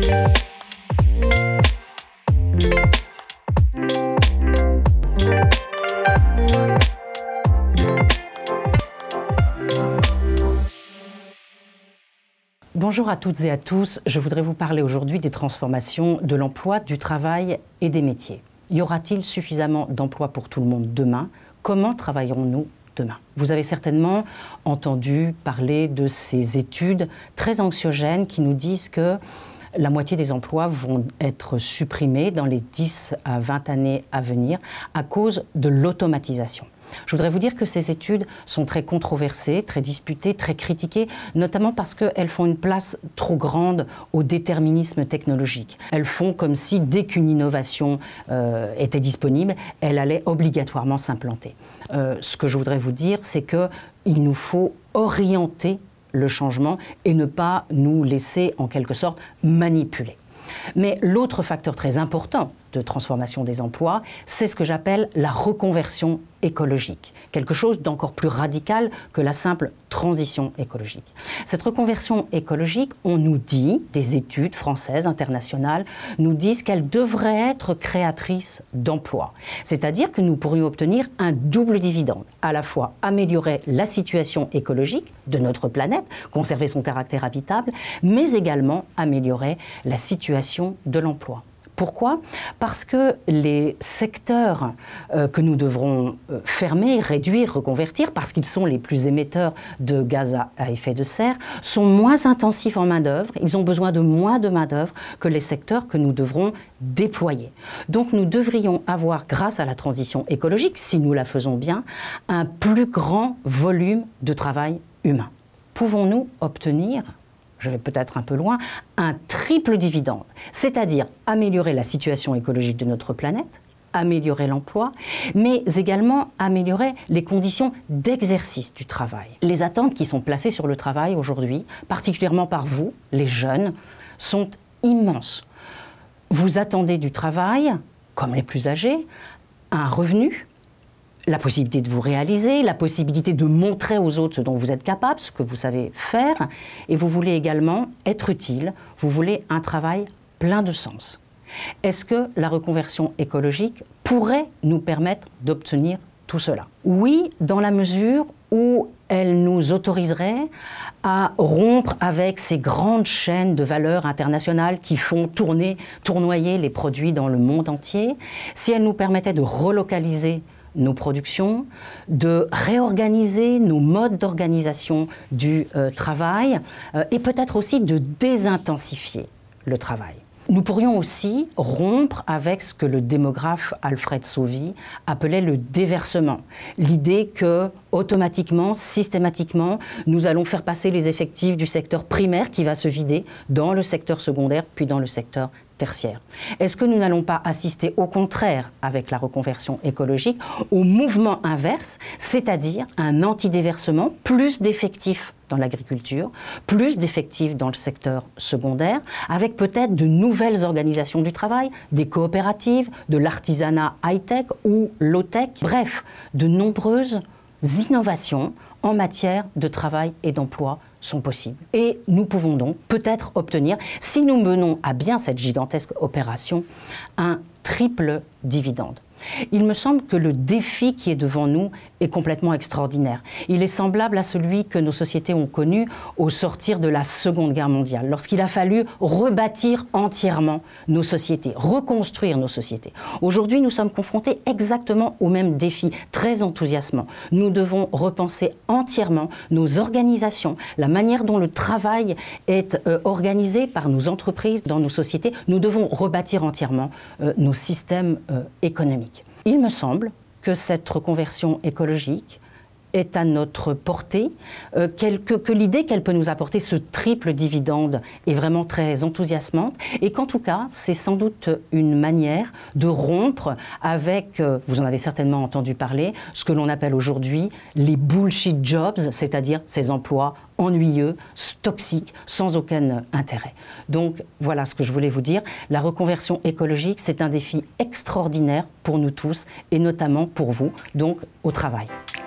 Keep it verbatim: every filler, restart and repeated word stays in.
Bonjour à toutes et à tous, je voudrais vous parler aujourd'hui des transformations de l'emploi, du travail et des métiers. Y aura-t-il suffisamment d'emplois pour tout le monde demain? Comment travaillerons-nous demain? Vous avez certainement entendu parler de ces études très anxiogènes qui nous disent que la moitié des emplois vont être supprimés dans les dix à vingt années à venir à cause de l'automatisation. Je voudrais vous dire que ces études sont très controversées, très disputées, très critiquées, notamment parce qu'elles font une place trop grande au déterminisme technologique. Elles font comme si, dès qu'une innovation euh, était disponible, elle allait obligatoirement s'implanter. Euh, ce que je voudrais vous dire, c'est qu'il nous faut orienter le changement et ne pas nous laisser, en quelque sorte, manipuler. Mais l'autre facteur très important de transformation des emplois, c'est ce que j'appelle la reconversion écologique, quelque chose d'encore plus radical que la simple transition écologique. Cette reconversion écologique, on nous dit, des études françaises, internationales, nous disent qu'elle devrait être créatrice d'emplois. C'est-à-dire que nous pourrions obtenir un double dividende, à la fois améliorer la situation écologique de notre planète, conserver son caractère habitable, mais également améliorer la situation de l'emploi. Pourquoi? Parce que les secteurs euh, que nous devrons euh, fermer, réduire, reconvertir, parce qu'ils sont les plus émetteurs de gaz à, à effet de serre, sont moins intensifs en main-d'œuvre, ils ont besoin de moins de main-d'œuvre que les secteurs que nous devrons déployer. Donc nous devrions avoir, grâce à la transition écologique, si nous la faisons bien, un plus grand volume de travail humain. Pouvons-nous obtenir, je vais peut-être un peu loin, un triple dividende, c'est-à-dire améliorer la situation écologique de notre planète, améliorer l'emploi, mais également améliorer les conditions d'exercice du travail. Les attentes qui sont placées sur le travail aujourd'hui, particulièrement par vous, les jeunes, sont immenses. Vous attendez du travail, comme les plus âgés, un revenu, la possibilité de vous réaliser, la possibilité de montrer aux autres ce dont vous êtes capable, ce que vous savez faire, et vous voulez également être utile, vous voulez un travail plein de sens. Est-ce que la reconversion écologique pourrait nous permettre d'obtenir tout cela? Oui, dans la mesure où elle nous autoriserait à rompre avec ces grandes chaînes de valeur internationales qui font tourner, tournoyer les produits dans le monde entier, si elle nous permettait de relocaliser nos productions, de réorganiser nos modes d'organisation du euh, travail euh, et peut-être aussi de désintensifier le travail. Nous pourrions aussi rompre avec ce que le démographe Alfred Sauvy appelait le déversement. L'idée que, automatiquement, systématiquement, nous allons faire passer les effectifs du secteur primaire qui va se vider dans le secteur secondaire, puis dans le secteur tertiaire. Est-ce que nous n'allons pas assister au contraire, avec la reconversion écologique, au mouvement inverse, c'est-à-dire un anti-déversement, plus d'effectifs dans l'agriculture, plus d'effectifs dans le secteur secondaire, avec peut-être de nouvelles organisations du travail, des coopératives, de l'artisanat high-tech ou low-tech, bref, de nombreuses innovations en matière de travail et d'emploi sont possibles. Et nous pouvons donc peut-être obtenir, si nous menons à bien cette gigantesque opération, un triple dividende. Il me semble que le défi qui est devant nous est complètement extraordinaire. Il est semblable à celui que nos sociétés ont connu au sortir de la Seconde Guerre mondiale, lorsqu'il a fallu rebâtir entièrement nos sociétés, reconstruire nos sociétés. Aujourd'hui, nous sommes confrontés exactement au même défi, très enthousiasmant. Nous devons repenser entièrement nos organisations, la manière dont le travail est euh, organisé par nos entreprises, dans nos sociétés. Nous devons rebâtir entièrement euh, nos systèmes euh, économiques. Il me semble que cette reconversion écologique est à notre portée, euh, que, que l'idée qu'elle peut nous apporter, ce triple dividende, est vraiment très enthousiasmante et qu'en tout cas, c'est sans doute une manière de rompre avec, euh, vous en avez certainement entendu parler, ce que l'on appelle aujourd'hui les bullshit jobs, c'est-à-dire ces emplois ennuyeux, toxiques, sans aucun intérêt. Donc voilà ce que je voulais vous dire. La reconversion écologique, c'est un défi extraordinaire pour nous tous et notamment pour vous, donc au travail.